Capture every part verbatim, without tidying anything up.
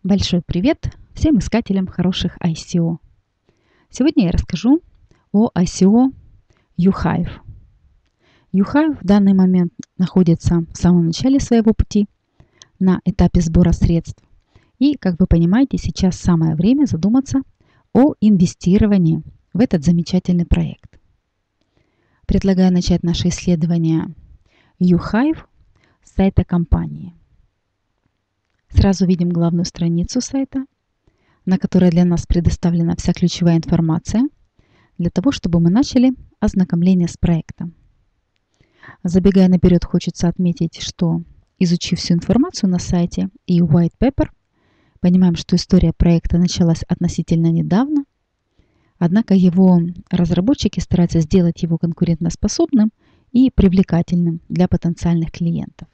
Большой привет всем искателям хороших ай си о. Сегодня я расскажу о ай си о YouHive. YouHive в данный момент находится в самом начале своего пути на этапе сбора средств. И, как вы понимаете, сейчас самое время задуматься о инвестировании в этот замечательный проект. Предлагаю начать наше исследование YouHive с сайта компании. Сразу видим главную страницу сайта, на которой для нас предоставлена вся ключевая информация для того, чтобы мы начали ознакомление с проектом. Забегая наперед, хочется отметить, что, изучив всю информацию на сайте и white paper, понимаем, что история проекта началась относительно недавно, однако его разработчики стараются сделать его конкурентоспособным и привлекательным для потенциальных клиентов.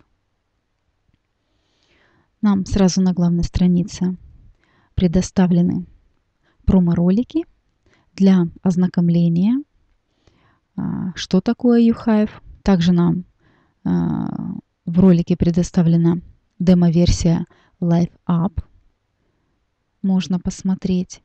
Нам сразу на главной странице предоставлены промо-ролики для ознакомления, что такое YouHive. Также нам в ролике предоставлена демо-версия Live App. Можно посмотреть.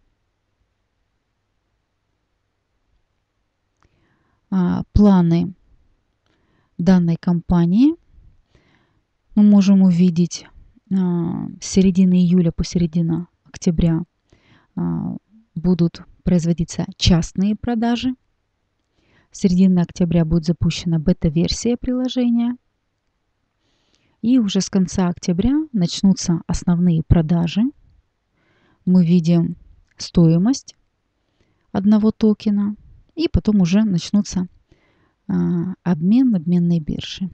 Планы данной компании мы можем увидеть с середины июля по середину октября будут производиться частные продажи. С середины октября будет запущена бета-версия приложения. И уже с конца октября начнутся основные продажи. Мы видим стоимость одного токена. И потом уже начнутся обмен, обменные биржи.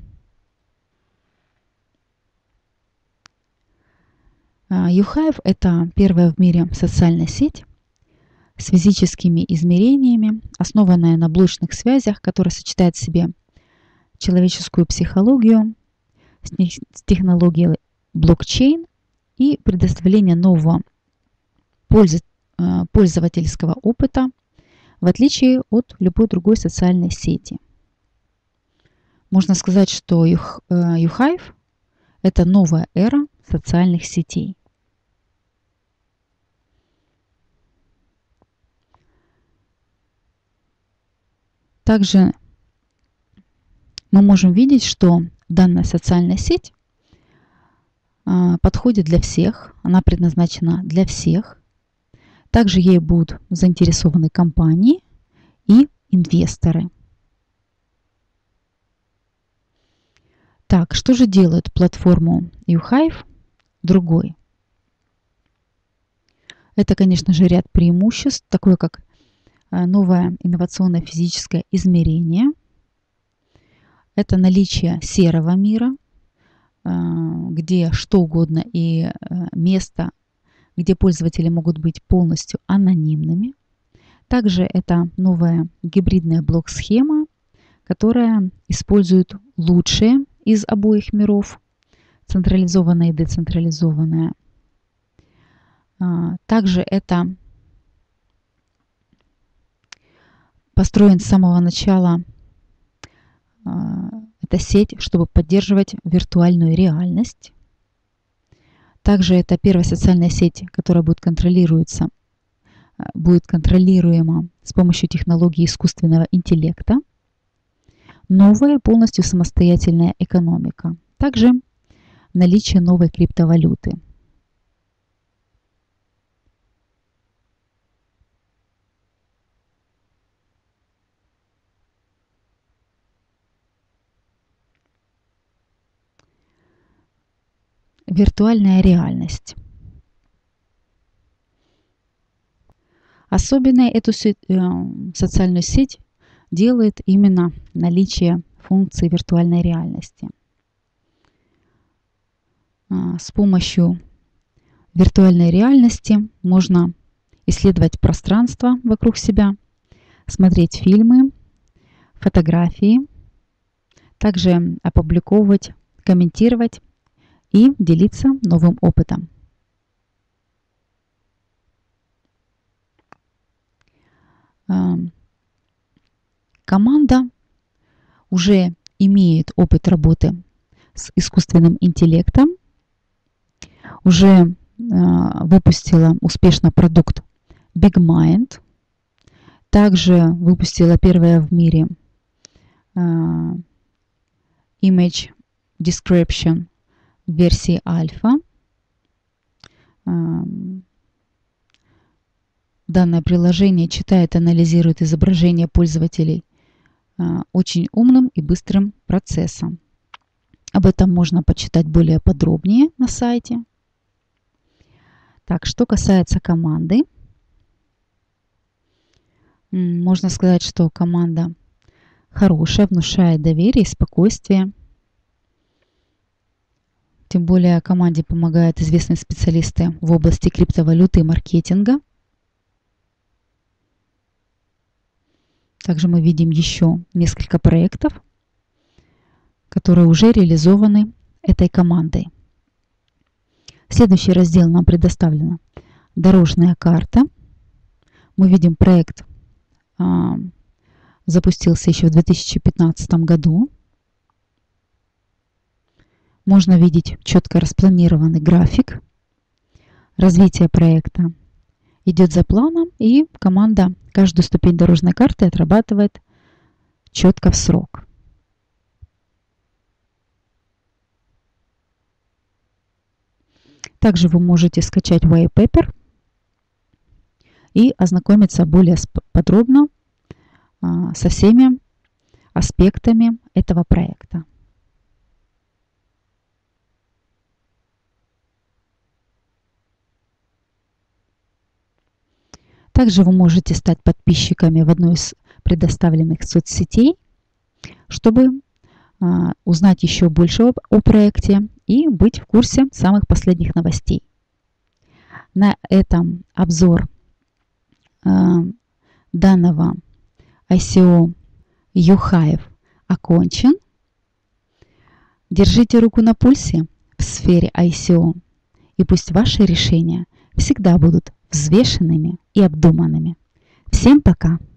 YouHive – это первая в мире социальная сеть с физическими измерениями, основанная на блочных связях, которая сочетает в себе человеческую психологию с технологией блокчейн и предоставление нового пользовательского опыта, в отличие от любой другой социальной сети. Можно сказать, что YouHive – это новая эра социальных сетей. Также мы можем видеть, что данная социальная сеть подходит для всех, она предназначена для всех. Также ей будут заинтересованы компании и инвесторы. Так, что же делает платформу YouHive другой? Это, конечно же, ряд преимуществ, такое как новое инновационное физическое измерение. Это наличие серого мира, где что угодно и место, где пользователи могут быть полностью анонимными. Также это новая гибридная блок-схема, которая использует лучшее из обоих миров, централизованное и децентрализованное. Также это построен с самого начала эта сеть, чтобы поддерживать виртуальную реальность. Также это первая социальная сеть, которая будет контролируется, будет контролируема с помощью технологии искусственного интеллекта. Новая полностью самостоятельная экономика. Также наличие новой криптовалюты. Виртуальная реальность. Особенной эту социальную сеть делает именно наличие функции виртуальной реальности. С помощью виртуальной реальности можно исследовать пространство вокруг себя, смотреть фильмы, фотографии, также опубликовывать, комментировать и делиться новым опытом. Команда уже имеет опыт работы с искусственным интеллектом, уже выпустила успешно продукт BigMind. Также выпустила первая в мире Image Description версии альфа. Данное приложение читает и анализирует изображения пользователей очень умным и быстрым процессом. Об этом можно почитать более подробнее на сайте. Так, что касается команды, можно сказать, что команда хорошая, внушает доверие и спокойствие. Тем более команде помогают известные специалисты в области криптовалюты и маркетинга. Также мы видим еще несколько проектов, которые уже реализованы этой командой. Следующий раздел нам предоставлена дорожная карта. Мы видим, проект а, запустился еще в две тысячи пятнадцатом году. Можно видеть четко распланированный график. Развитие проекта идет за планом, и команда каждую ступень дорожной карты отрабатывает четко в срок. Также вы можете скачать white paper и ознакомиться более подробно а, со всеми аспектами этого проекта. Также вы можете стать подписчиками в одной из предоставленных соцсетей, чтобы а, узнать еще больше об, о проекте и быть в курсе самых последних новостей. На этом обзор а, данного ай си о YouHive окончен. Держите руку на пульсе в сфере ай си о, и пусть ваши решения всегда будут взвешенными и обдуманными. Всем пока!